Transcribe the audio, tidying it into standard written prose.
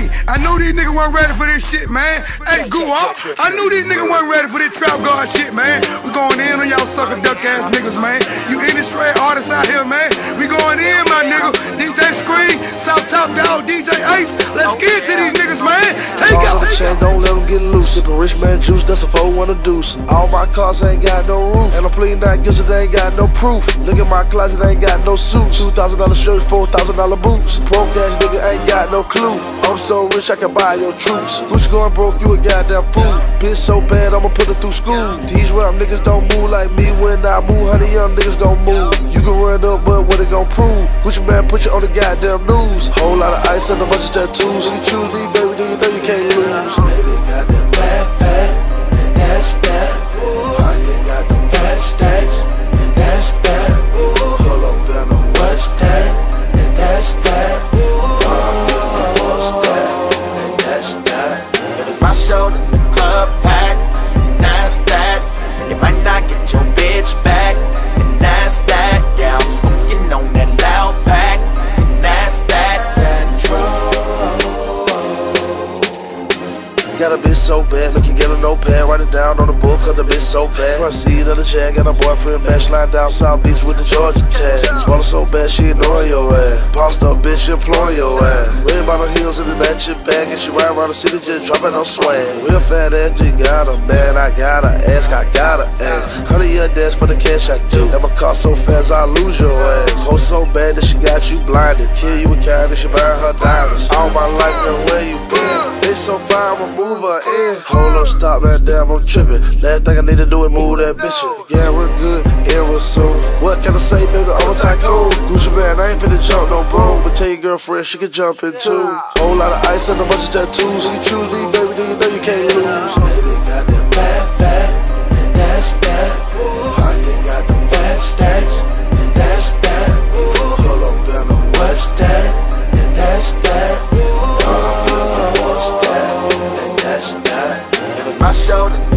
Hey, I knew these niggas weren't ready for this shit, man. Hey, go up. I knew these niggas weren't ready for this trap guard shit, man. We going in on y'all sucker duck ass niggas, man. You industry artists out here, man. We going in, my nigga. DJ Scream, South Top Dog, DJ Ace. Let's get to these niggas, man. Take out. Don't let them get loose. Sippin' rich man juice, that's a 4-1 deuce. All my cars ain't got no roof, and I'm pleading not guilty, they ain't got no proof. Look at my closet, ain't got no suits. $2,000 shirts, $4,000 boots. Broke ass nigga ain't got no clue. I'm so rich I can buy your troops. Gucci going broke, you a goddamn fool. Bitch so bad, I'ma put her through school. These rap niggas don't move like me. When I move, honey, young niggas gon' move. You can run up, but what it gon' prove? Gucci man put you on the goddamn news. Whole lot of ice and a bunch of tattoos. When you choose me, baby, then you know you can't lose. Baby got the backpack, and that's that. Pocket got the fat stacks, and that's that. Pull up in a what's that, and that's that. Pull up in a what's that, and that's that. If it's my show, then the club packed, and that's that. And you might not get your bitch back, and that's that. Yeah, I'm smoking on that loud pack, and that's that. Got a bitch so bad, make you get a notepad, write it down on the book, cause the bitch so bad. Front seat of the Jag, got a boyfriend back, slide down South Beach with the Georgia tag. Swallow so bad, she annoy your ass. Bossed up bitch, employ your ass. Red bottom heels in the matching bag, and she ride around the city just dropping on swag. Real fat ass, you got her, man, I gotta ask, I gotta ask. Honey, your dash for the cash I do. And my car so fast, I lose your ass. Hoe so bad that she got you blinded. Kill you with kindness, she buying her diamonds. All my life, girl, where you been? Bitch so fine, I'ma move her in. Hold up, stop, man, damn, I'm tripping. Last thing I need to do is move that bitch in. Yeah, we're good, and we're soon. What can I say, baby, I'm a tycoon. Gucci man, I ain't finna jump no bro, but tell your girlfriend she can jump in too. Whole lot of ice and a bunch of tattoos. When you choose me, baby, then you know you can't lose. Baby got the backpack, and that's that. Pocket got the fat stacks, and that's that. Pull up in a what's that, and that's that. Pull up in a what's that, and that's that. If it's my show, then